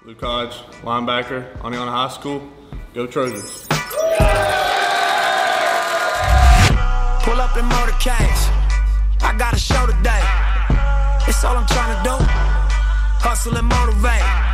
Luke Hodge, linebacker, Oneonta High School. Go Trojans. Pull up in motorcades. I got a show today. It's all I'm trying to do. Hustle and motivate.